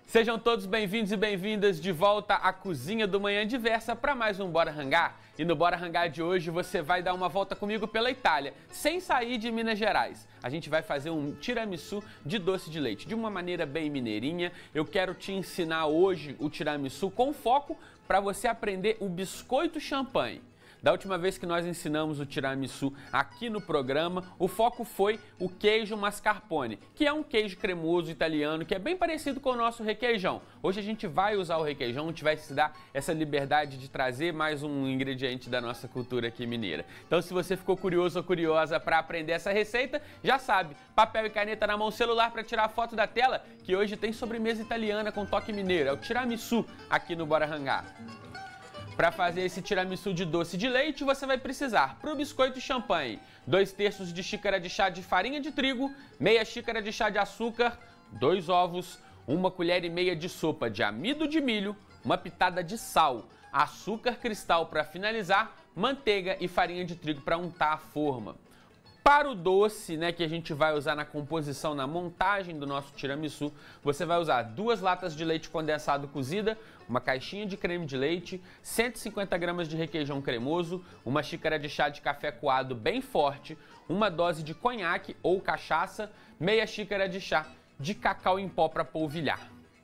Sejam todos bem-vindos e bem-vindas de volta à Cozinha do Manhã Diversa para mais um Bora Rangar. E no Bora Rangar de hoje você vai dar uma volta comigo pela Itália, sem sair de Minas Gerais. A gente vai fazer um tiramisu de doce de leite, de uma maneira bem mineirinha. Eu quero te ensinar hoje o tiramisu com foco para você aprender o biscoito champanhe. Da última vez que nós ensinamos o tiramisu aqui no programa, o foco foi o queijo mascarpone, que é um queijo cremoso italiano que é bem parecido com o nosso requeijão. Hoje a gente vai usar o requeijão, a gente vai se dar essa liberdade de trazer mais um ingrediente da nossa cultura aqui mineira. Então, se você ficou curioso ou curiosa para aprender essa receita, já sabe, papel e caneta na mão, celular para tirar a foto da tela, que hoje tem sobremesa italiana com toque mineiro, é o tiramisu aqui no Bora Rangar. Para fazer esse tiramisu de doce de leite, você vai precisar, para o biscoito champanhe, 2/3 de xícara de chá de farinha de trigo, meia xícara de chá de açúcar, 2 ovos, 1 colher e meia de sopa de amido de milho, uma pitada de sal, açúcar cristal para finalizar, manteiga e farinha de trigo para untar a forma. Para o doce, que a gente vai usar na composição, na montagem do nosso tiramisu, você vai usar 2 latas de leite condensado cozida, uma caixinha de creme de leite, 150 gramas de requeijão cremoso, uma xícara de chá de café coado bem forte, uma dose de conhaque ou cachaça, meia xícara de chá de cacau em pó para polvilhar.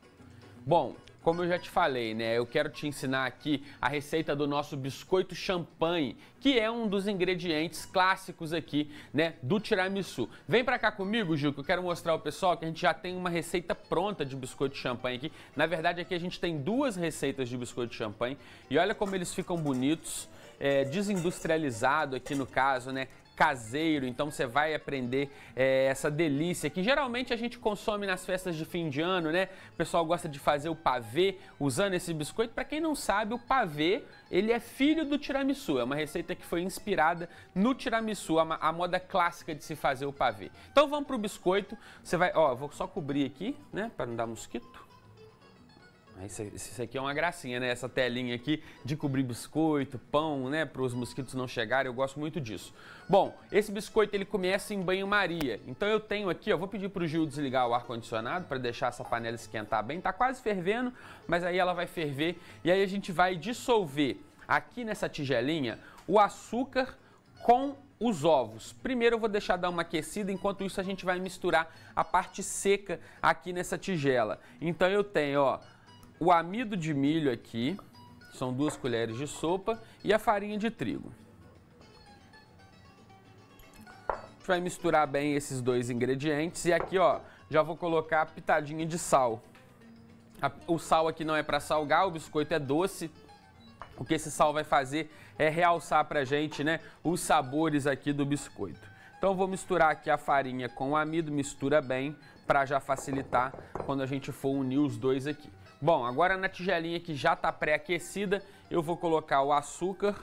Bom, como eu já te falei, eu quero te ensinar aqui a receita do nosso biscoito champanhe, que é um dos ingredientes clássicos aqui, do tiramisu. Vem pra cá comigo, Gil, que eu quero mostrar ao pessoal que a gente já tem uma receita pronta de biscoito champanhe aqui. Na verdade, aqui a gente tem 2 receitas de biscoito champanhe e olha como eles ficam bonitos, desindustrializado aqui no caso, caseiro, então você vai aprender essa delícia que geralmente a gente consome nas festas de fim de ano, O pessoal gosta de fazer o pavê usando esse biscoito. Para quem não sabe, o pavê, ele é filho do tiramisu, é uma receita que foi inspirada no tiramisu, a moda clássica de se fazer o pavê. Então vamos pro biscoito, você vai, vou só cobrir aqui, para não dar mosquito. Isso aqui é uma gracinha, Essa telinha aqui de cobrir biscoito, pão, para os mosquitos não chegarem, eu gosto muito disso. Bom, esse biscoito ele começa em banho-maria, então eu tenho aqui, vou pedir para o Gil desligar o ar-condicionado para deixar essa panela esquentar bem, tá quase fervendo, mas aí ela vai ferver e aí a gente vai dissolver aqui nessa tigelinha o açúcar com os ovos. Primeiro eu vou deixar dar uma aquecida, enquanto isso a gente vai misturar a parte seca aqui nessa tigela. Então eu tenho, o amido de milho aqui, são 2 colheres de sopa, e a farinha de trigo. A gente vai misturar bem esses 2 ingredientes e aqui, já vou colocar a pitadinha de sal. O sal aqui não é para salgar, o biscoito é doce. O que esse sal vai fazer é realçar pra gente, os sabores aqui do biscoito. Então eu vou misturar aqui a farinha com o amido, mistura bem, para já facilitar quando a gente for unir os 2 aqui. Bom, agora na tigelinha que já está pré-aquecida, eu vou colocar o açúcar.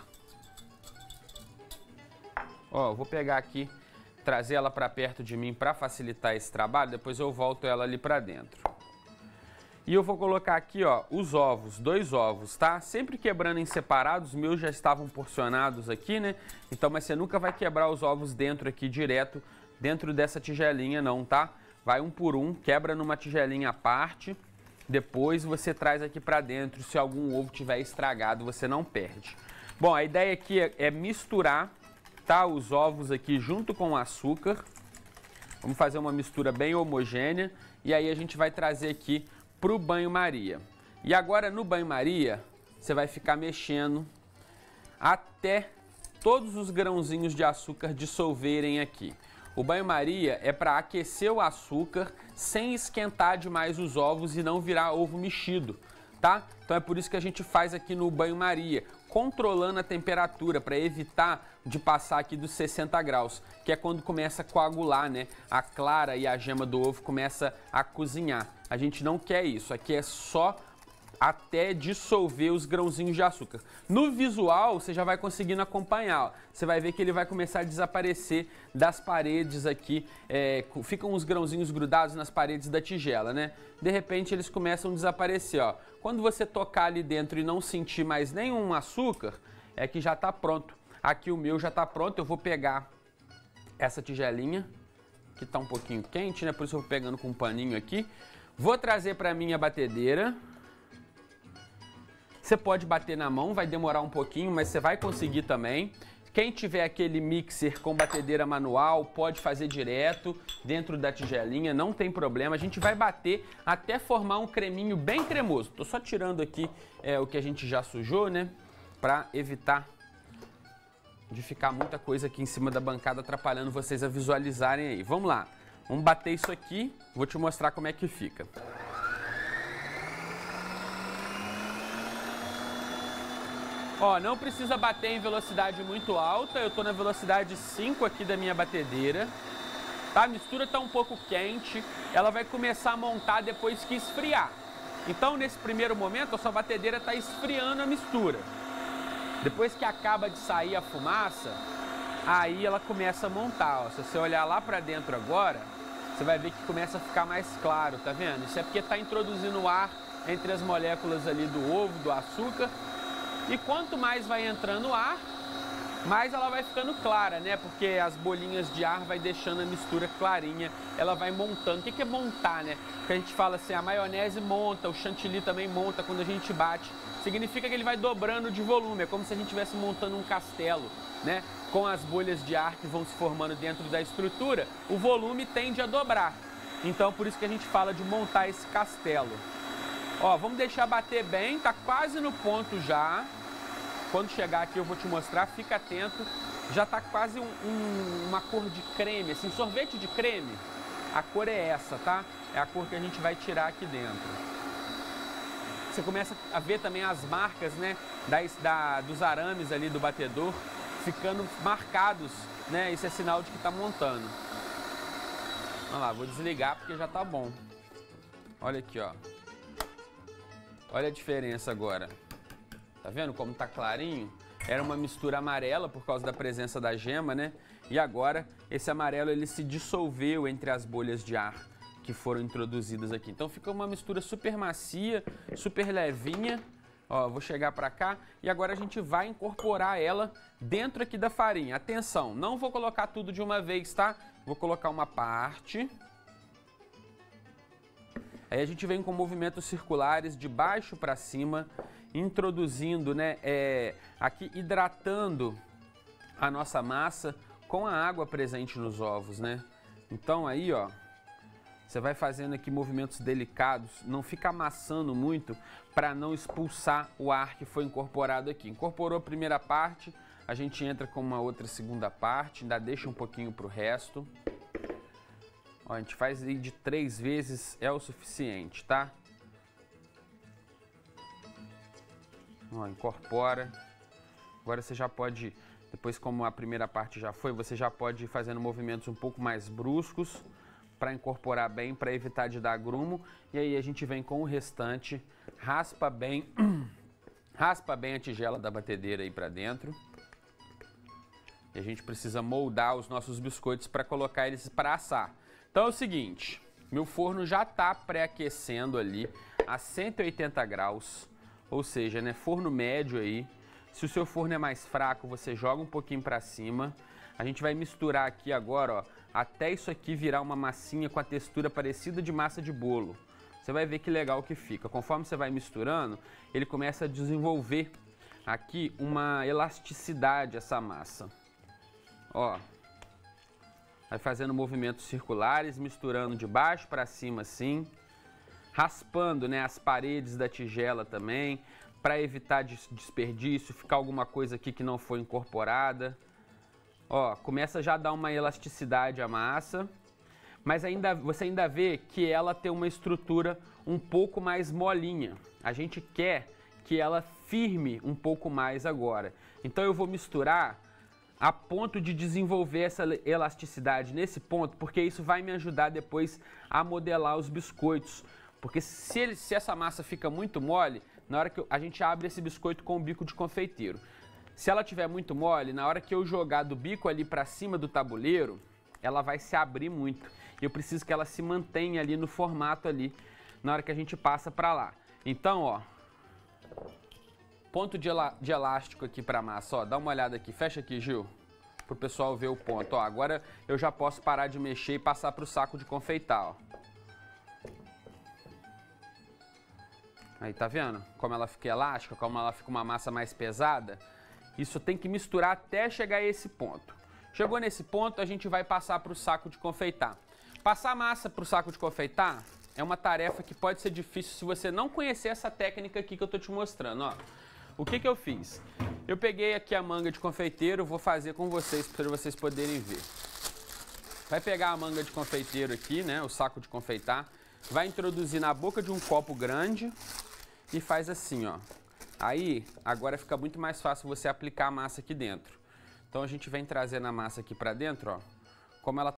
Vou pegar aqui, trazer ela para perto de mim para facilitar esse trabalho, depois eu volto ela ali para dentro. E eu vou colocar aqui, os ovos, 2 ovos, tá? Sempre quebrando em separados, os meus já estavam porcionados aqui, Então, mas você nunca vai quebrar os ovos dentro aqui, direto, dentro dessa tigelinha não, tá? Vai um por um, quebra numa tigelinha à parte. Depois você traz aqui para dentro, se algum ovo tiver estragado, você não perde. Bom, a ideia aqui é misturar, tá, os ovos aqui junto com o açúcar. Vamos fazer uma mistura bem homogênea e aí a gente vai trazer aqui pro banho-maria. E agora no banho-maria, você vai ficar mexendo até todos os grãozinhos de açúcar dissolverem aqui. O banho-maria é para aquecer o açúcar sem esquentar demais os ovos e não virar ovo mexido, tá? Então é por isso que a gente faz aqui no banho-maria, controlando a temperatura para evitar de passar aqui dos 60 graus, que é quando começa a coagular, A clara e a gema do ovo começa a cozinhar. A gente não quer isso, aqui é só até dissolver os grãozinhos de açúcar. No visual, você já vai conseguindo acompanhar. Você vai ver que ele vai começar a desaparecer das paredes aqui. Ficam os grãozinhos grudados nas paredes da tigela, De repente, eles começam a desaparecer, Quando você tocar ali dentro e não sentir mais nenhum açúcar, é que já está pronto. Aqui o meu já está pronto. Eu vou pegar essa tigelinha, que está um pouquinho quente, Por isso eu vou pegando com um paninho aqui. Vou trazer para minha batedeira. Você pode bater na mão, vai demorar um pouquinho, mas você vai conseguir também. Quem tiver aquele mixer com batedeira manual, pode fazer direto dentro da tigelinha, não tem problema. A gente vai bater até formar um creminho bem cremoso. Tô só tirando aqui o que a gente já sujou, né? Para evitar de ficar muita coisa aqui em cima da bancada atrapalhando vocês a visualizarem aí. Vamos lá, vamos bater isso aqui, vou te mostrar como é que fica. Ó, não precisa bater em velocidade muito alta, eu tô na velocidade 5 aqui da minha batedeira, tá? A mistura tá um pouco quente, ela vai começar a montar depois que esfriar. Então, nesse primeiro momento, a sua batedeira tá esfriando a mistura. Depois que acaba de sair a fumaça, aí ela começa a montar, ó. Se você olhar lá pra dentro agora, você vai ver que começa a ficar mais claro, tá vendo? Isso é porque tá introduzindo ar entre as moléculas ali do ovo, do açúcar. E quanto mais vai entrando ar, mais ela vai ficando clara, né? Porque as bolinhas de ar vai deixando a mistura clarinha, ela vai montando. O que é montar, né? Porque a gente fala assim, a maionese monta, o chantilly também monta quando a gente bate. Significa que ele vai dobrando de volume, é como se a gente estivesse montando um castelo, né? Com as bolhas de ar que vão se formando dentro da estrutura, o volume tende a dobrar. Então, por isso que a gente fala de montar esse castelo. Ó, vamos deixar bater bem, tá quase no ponto já. Quando chegar aqui eu vou te mostrar, fica atento. Já tá quase uma cor de creme, assim, sorvete de creme. A cor é essa, tá? É a cor que a gente vai tirar aqui dentro. Você começa a ver também as marcas, né, dos arames ali do batedor ficando marcados, né? Isso é sinal de que tá montando. Olha lá, vou desligar porque já tá bom. Olha aqui, ó. Olha a diferença agora. Tá vendo como tá clarinho? Era uma mistura amarela por causa da presença da gema, né? E agora esse amarelo ele se dissolveu entre as bolhas de ar que foram introduzidas aqui. Então fica uma mistura super macia, super levinha. Ó, vou chegar pra cá e agora a gente vai incorporar ela dentro aqui da farinha. Atenção, não vou colocar tudo de uma vez, tá? Vou colocar uma parte. Aí a gente vem com movimentos circulares de baixo para cima, introduzindo, né, aqui hidratando a nossa massa com a água presente nos ovos, né? Então aí, ó, você vai fazendo aqui movimentos delicados, não fica amassando muito para não expulsar o ar que foi incorporado aqui. Incorporou a primeira parte, a gente entra com uma outra segunda parte, ainda deixa um pouquinho para o resto. Ó, a gente faz aí de 3 vezes, é o suficiente, tá? Ó, incorpora. Agora você já pode, depois como a primeira parte já foi, você já pode ir fazendo movimentos um pouco mais bruscos para incorporar bem, para evitar de dar grumo. E aí a gente vem com o restante, raspa bem a tigela da batedeira aí para dentro. E a gente precisa moldar os nossos biscoitos para colocar eles para assar. Então é o seguinte, meu forno já está pré-aquecendo ali a 180 graus, ou seja, né, forno médio aí. Se o seu forno é mais fraco, você joga um pouquinho para cima. A gente vai misturar aqui agora, ó, até isso aqui virar uma massinha com a textura parecida de massa de bolo. Você vai ver que legal que fica. Conforme você vai misturando, ele começa a desenvolver aqui uma elasticidade essa massa. Ó. Vai fazendo movimentos circulares, misturando de baixo para cima assim, raspando, né, as paredes da tigela também, para evitar desperdício, ficar alguma coisa aqui que não foi incorporada. Ó, começa já a dar uma elasticidade à massa, mas você ainda vê que ela tem uma estrutura um pouco mais molinha. A gente quer que ela firme um pouco mais agora. Então eu vou misturar a ponto de desenvolver essa elasticidade nesse ponto, porque isso vai me ajudar depois a modelar os biscoitos. Porque se essa massa fica muito mole, na hora que a gente abre esse biscoito com o bico de confeiteiro. Se ela tiver muito mole, na hora que eu jogar do bico ali para cima do tabuleiro, ela vai se abrir muito. Eu preciso que ela se mantenha ali no formato ali, na hora que a gente passa para lá. Então, ó, ponto de elástico aqui para massa, ó, dá uma olhada aqui, fecha aqui, Gil, pro pessoal ver o ponto. Ó, agora eu já posso parar de mexer e passar pro saco de confeitar, ó. Aí, tá vendo? Como ela fica elástica, como ela fica uma massa mais pesada. Isso tem que misturar até chegar a esse ponto. Chegou nesse ponto, a gente vai passar para o saco de confeitar. Passar a massa para o saco de confeitar é uma tarefa que pode ser difícil se você não conhecer essa técnica aqui que eu tô te mostrando, ó. O que eu fiz? Eu peguei aqui a manga de confeiteiro, vou fazer com vocês para vocês poderem ver. Vai pegar a manga de confeiteiro aqui, né, o saco de confeitar, vai introduzir na boca de um copo grande e faz assim, ó. Aí, agora fica muito mais fácil você aplicar a massa aqui dentro. Então a gente vem trazendo a massa aqui para dentro, ó, como ela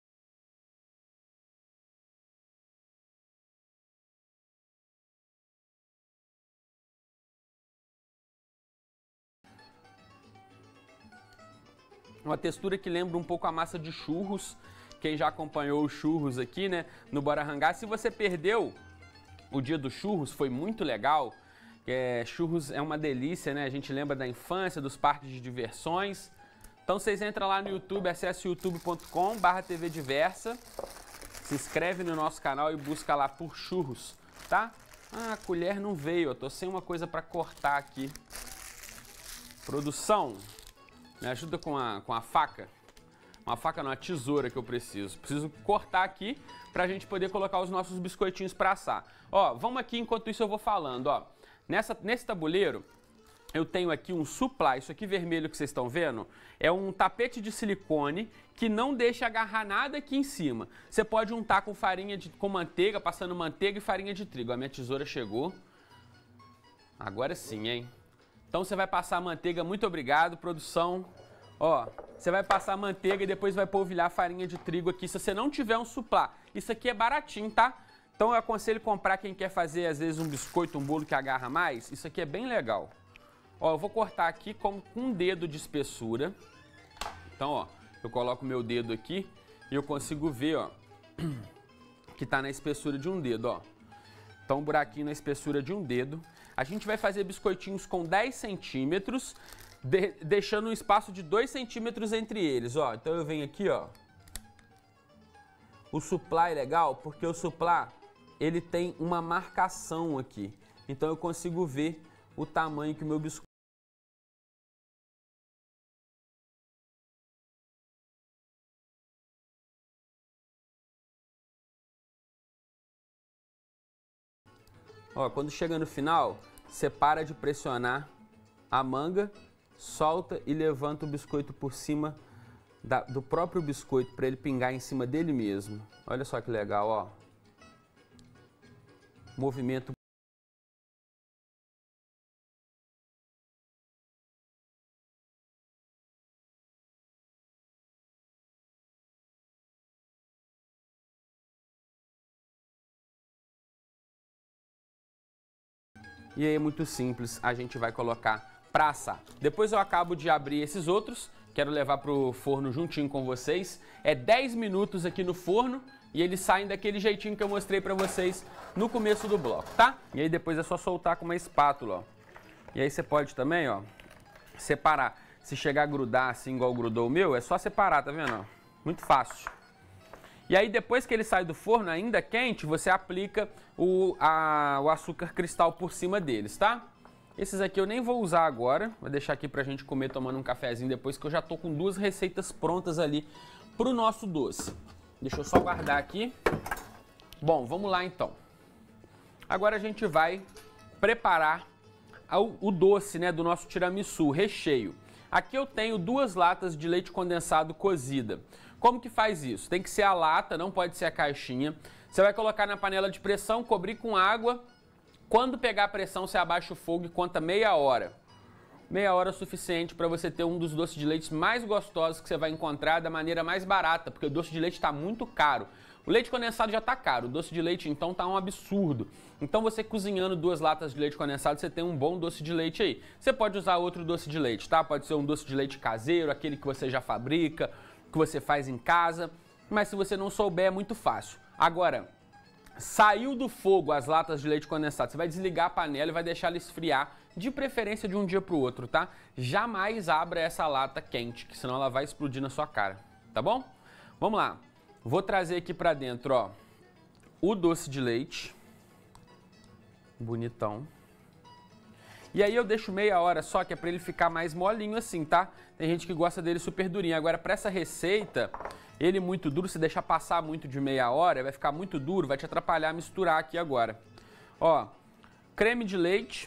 uma textura que lembra um pouco a massa de churros. Quem já acompanhou os churros aqui, né, no Bora Rangar. Se você perdeu o dia dos churros, foi muito legal. Churros é uma delícia, né? A gente lembra da infância, dos parques de diversões. Então vocês entram lá no YouTube, acesse youtube.com/TV Diversa. Se inscreve no nosso canal e busca lá por churros, tá? Ah, a colher não veio, eu tô sem uma coisa para cortar aqui. Produção, me ajuda com a faca. Uma faca não, uma tesoura que eu preciso. Preciso cortar aqui pra gente poder colocar os nossos biscoitinhos para assar. Ó, vamos aqui, enquanto isso eu vou falando, ó. Nesse tabuleiro, eu tenho aqui um supply. Isso aqui vermelho que vocês estão vendo é um tapete de silicone que não deixa agarrar nada aqui em cima. Você pode untar com com manteiga, passando manteiga e farinha de trigo. A minha tesoura chegou. Agora sim, hein? Então você vai passar a manteiga, muito obrigado, produção. Ó, você vai passar a manteiga e depois vai polvilhar a farinha de trigo aqui, se você não tiver um suplá. Isso aqui é baratinho, tá? Então eu aconselho comprar quem quer fazer, às vezes, um biscoito, um bolo que agarra mais. Isso aqui é bem legal. Ó, eu vou cortar aqui com um dedo de espessura. Então, ó, eu coloco meu dedo aqui e eu consigo ver, ó, que tá na espessura de um dedo, ó. Então, um buraquinho na espessura de um dedo. A gente vai fazer biscoitinhos com 10 centímetros, deixando um espaço de 2 centímetros entre eles, ó. Então eu venho aqui, ó. O suplá é legal porque o suplá, ele tem uma marcação aqui. Então eu consigo ver o tamanho que o meu biscoito. Ó, quando chega no final, você para de pressionar a manga, solta e levanta o biscoito por cima do próprio biscoito para ele pingar em cima dele mesmo. Olha só que legal, ó. Movimento. E aí é muito simples, a gente vai colocar para assar. Depois eu acabo de abrir esses outros, quero levar pro forno juntinho com vocês. É 10 minutos aqui no forno e eles saem daquele jeitinho que eu mostrei para vocês no começo do bloco, tá? E aí depois é só soltar com uma espátula, ó. E aí você pode também, ó, separar. Se chegar a grudar assim igual grudou o meu, é só separar, tá vendo? Ó? Muito fácil. E aí depois que ele sai do forno, ainda quente, você aplica o açúcar cristal por cima deles, tá? Esses aqui eu nem vou usar agora, vou deixar aqui pra gente comer tomando um cafezinho depois, que eu já tô com 2 receitas prontas ali pro nosso doce. Deixa eu só guardar aqui. Bom, vamos lá então. Agora a gente vai preparar o doce, né, do nosso tiramisu, o recheio. Aqui eu tenho 2 latas de leite condensado cozida. Como que faz isso? Tem que ser a lata, não pode ser a caixinha. Você vai colocar na panela de pressão, cobrir com água. Quando pegar a pressão, você abaixa o fogo e conta meia hora. Meia hora é o suficiente para você ter um dos doces de leite mais gostosos que você vai encontrar da maneira mais barata, porque o doce de leite está muito caro. O leite condensado já está caro, o doce de leite então está um absurdo. Então você cozinhando 2 latas de leite condensado, você tem um bom doce de leite aí. Você pode usar outro doce de leite, tá? Pode ser um doce de leite caseiro, aquele que você já fabrica, que você faz em casa, mas se você não souber é muito fácil. Agora, saiu do fogo as latas de leite condensado, você vai desligar a panela e vai deixar ela esfriar, de preferência de um dia para o outro, tá? Jamais abra essa lata quente, que senão ela vai explodir na sua cara, tá bom? Vamos lá, vou trazer aqui para dentro, ó, o doce de leite, bonitão. E aí eu deixo meia hora só, que é para ele ficar mais molinho assim, tá? Tem gente que gosta dele super durinho. Agora, para essa receita, ele muito duro, se deixar passar muito de meia hora, vai ficar muito duro, vai te atrapalhar a misturar aqui agora. Ó, creme de leite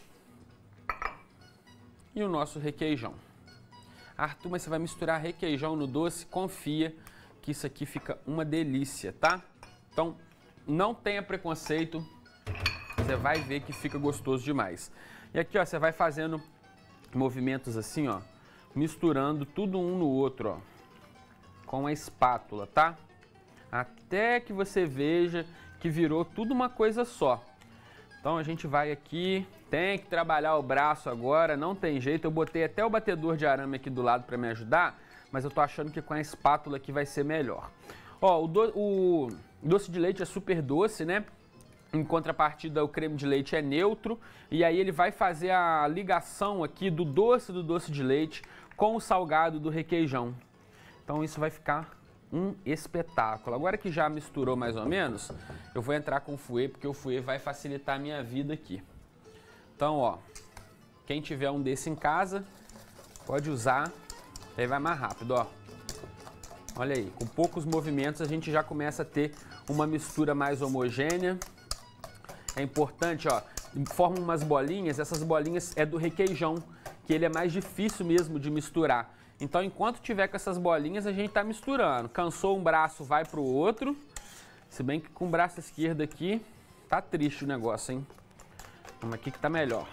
e o nosso requeijão. Arthur, mas você vai misturar requeijão no doce? Confia que isso aqui fica uma delícia, tá? Então, não tenha preconceito, você vai ver que fica gostoso demais. E aqui, ó, você vai fazendo movimentos assim, ó, misturando tudo um no outro, ó, com a espátula, tá? Até que você veja que virou tudo uma coisa só. Então a gente vai aqui, tem que trabalhar o braço agora, não tem jeito. Eu botei até o batedor de arame aqui do lado para me ajudar, mas eu tô achando que com a espátula aqui vai ser melhor. Ó, o doce de leite é super doce, né? Em contrapartida, o creme de leite é neutro, e aí ele vai fazer a ligação aqui do doce de leite com o salgado do requeijão. Então isso vai ficar um espetáculo. Agora que já misturou mais ou menos, eu vou entrar com o fouet, porque o fouet vai facilitar a minha vida aqui. Então, ó, quem tiver um desse em casa, pode usar, aí vai mais rápido, ó. Olha aí, com poucos movimentos a gente já começa a ter uma mistura mais homogênea. É importante, ó, forma umas bolinhas, essas bolinhas é do requeijão, que ele é mais difícil mesmo de misturar. Então, enquanto tiver com essas bolinhas, a gente tá misturando. Cansou um braço, vai pro outro. Se bem que com o braço esquerdo aqui, tá triste o negócio, hein? Vamos aqui que tá melhor.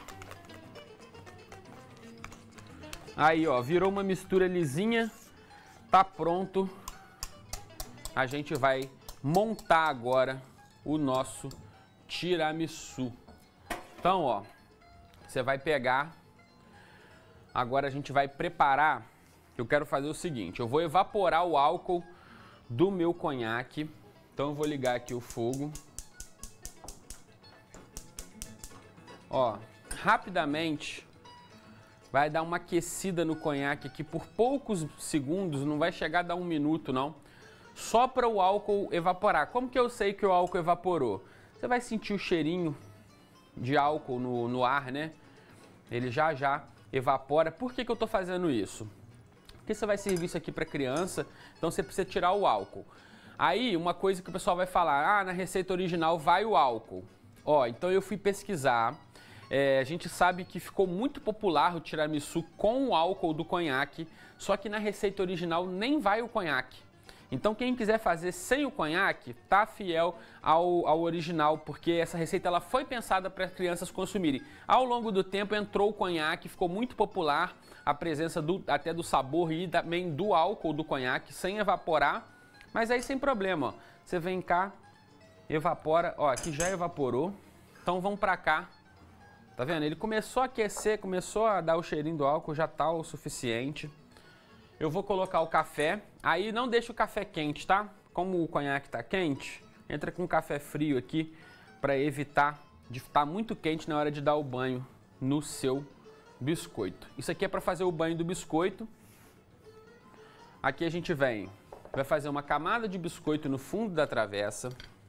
Aí, ó, virou uma mistura lisinha, tá pronto. A gente vai montar agora o nosso tiramisu. Então, ó, você vai pegar, agora a gente vai preparar. Eu quero fazer o seguinte, eu vou evaporar o álcool do meu conhaque. Então eu vou ligar aqui o fogo. Ó, rapidamente vai dar uma aquecida no conhaque aqui por poucos segundos, não vai chegar a dar 1 minuto não. Só para o álcool evaporar. Como que eu sei que o álcool evaporou? Você vai sentir o cheirinho de álcool no ar, né? Ele já evapora. Por que eu tô fazendo isso? Porque você vai servir isso aqui para criança, então você precisa tirar o álcool. Aí, uma coisa que o pessoal vai falar, ah, na receita original vai o álcool. Ó, então eu fui pesquisar, a gente sabe que ficou muito popular o tiramisu com o álcool do conhaque, só que na receita original nem vai o conhaque. Então quem quiser fazer sem o conhaque, tá fiel ao original, porque essa receita ela foi pensada para as crianças consumirem. Ao longo do tempo entrou o conhaque, ficou muito popular a presença até do sabor e também do álcool do conhaque, sem evaporar. Mas aí sem problema, ó. Você vem cá, evapora, ó, aqui já evaporou. Então vamos para cá. Tá vendo? Ele começou a aquecer, começou a dar o cheirinho do álcool, já tá o suficiente. Eu vou colocar o café, aí não deixa o café quente, tá? Como o conhaque tá quente, entra com café frio aqui para evitar de estar muito quente na hora de dar o banho no seu biscoito. Isso aqui é para fazer o banho do biscoito. Aqui a gente vai fazer uma camada de biscoito no fundo da travessa.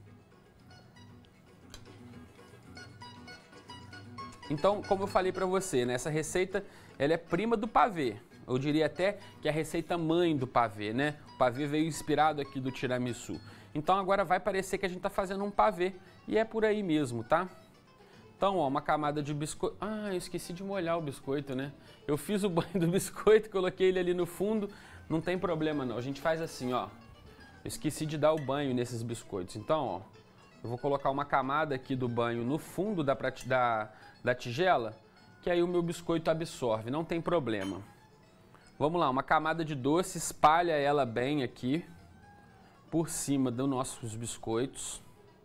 Então, como eu falei para você, né, essa receita ela é prima do pavê. Eu diria até que é a receita mãe do pavê, né? O pavê veio inspirado aqui do tiramisu. Então agora vai parecer que a gente tá fazendo um pavê e é por aí mesmo, tá? Então, ó, uma camada de biscoito. Ah, eu esqueci de molhar o biscoito, né? Eu fiz o banho do biscoito, coloquei ele ali no fundo, não tem problema não. A gente faz assim, ó. Eu esqueci de dar o banho nesses biscoitos. Então, ó, eu vou colocar uma camada aqui do banho no fundo da tigela, que aí o meu biscoito absorve, não tem problema. Vamos lá, uma camada de doce, espalha ela bem aqui por cima dos nossos biscoitos.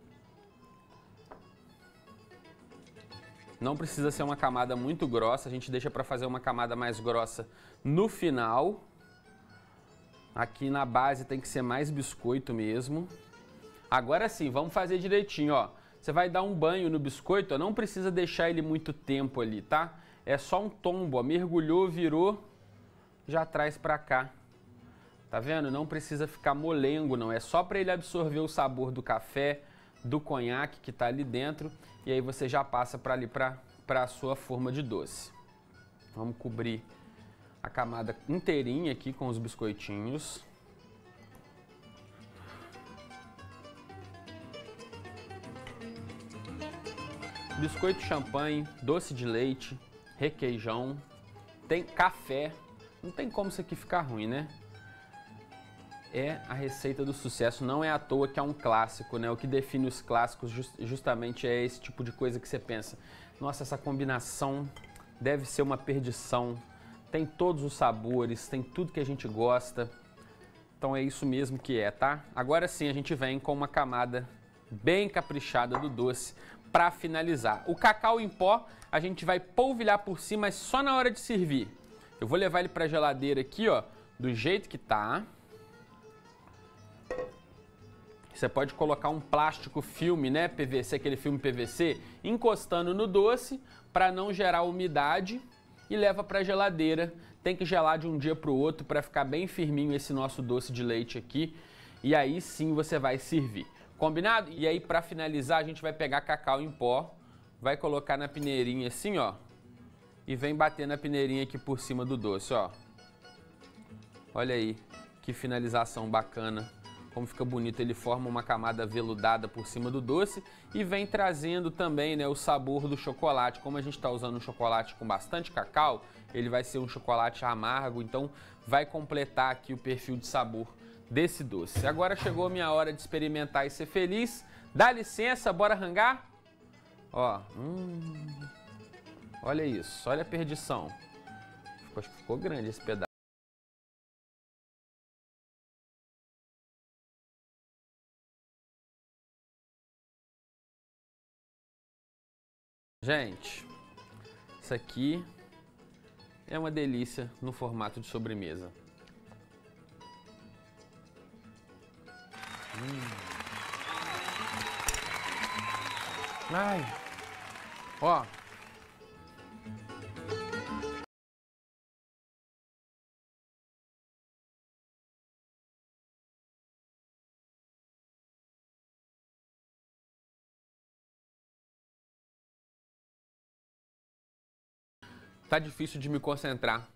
Não precisa ser uma camada muito grossa, a gente deixa para fazer uma camada mais grossa no final. Aqui na base tem que ser mais biscoito mesmo. Agora sim, vamos fazer direitinho, ó. Você vai dar um banho no biscoito, ó, não precisa deixar ele muito tempo ali, tá? É só um tombo, ó, mergulhou, virou, já traz pra cá. Tá vendo? Não precisa ficar molengo, não. É só para ele absorver o sabor do café, do conhaque que tá ali dentro. E aí você já passa para ali para para a sua forma de doce. Vamos cobrir a camada inteirinha aqui com os biscoitinhos. Biscoito champanhe, doce de leite, requeijão, tem café. Não tem como isso aqui ficar ruim, né? É a receita do sucesso, não é à toa que é um clássico, né? O que define os clássicos justamente é esse tipo de coisa que você pensa. Nossa, essa combinação deve ser uma perdição. Tem todos os sabores, tem tudo que a gente gosta. Então é isso mesmo que é, tá? Agora sim a gente vem com uma camada bem caprichada do doce para finalizar. O cacau em pó a gente vai polvilhar por cima, mas só na hora de servir. Eu vou levar ele para a geladeira aqui, ó, do jeito que tá. Você pode colocar um plástico filme, né, PVC, aquele filme PVC, encostando no doce para não gerar umidade e leva para a geladeira. Tem que gelar de um dia para o outro para ficar bem firminho esse nosso doce de leite aqui. E aí sim você vai servir. Combinado? E aí para finalizar a gente vai pegar cacau em pó, vai colocar na peneirinha assim, ó, e vem bater na peneirinha aqui por cima do doce, ó. Olha aí que finalização bacana. Como fica bonito, ele forma uma camada veludada por cima do doce e vem trazendo também, né, o sabor do chocolate. Como a gente está usando um chocolate com bastante cacau, ele vai ser um chocolate amargo, então vai completar aqui o perfil de sabor desse doce. Agora chegou a minha hora de experimentar e ser feliz. Dá licença, bora rangar? Ó, olha isso, olha a perdição. Acho que ficou grande esse pedaço. Gente, isso aqui é uma delícia no formato de sobremesa. Ai, ó. Tá difícil de me concentrar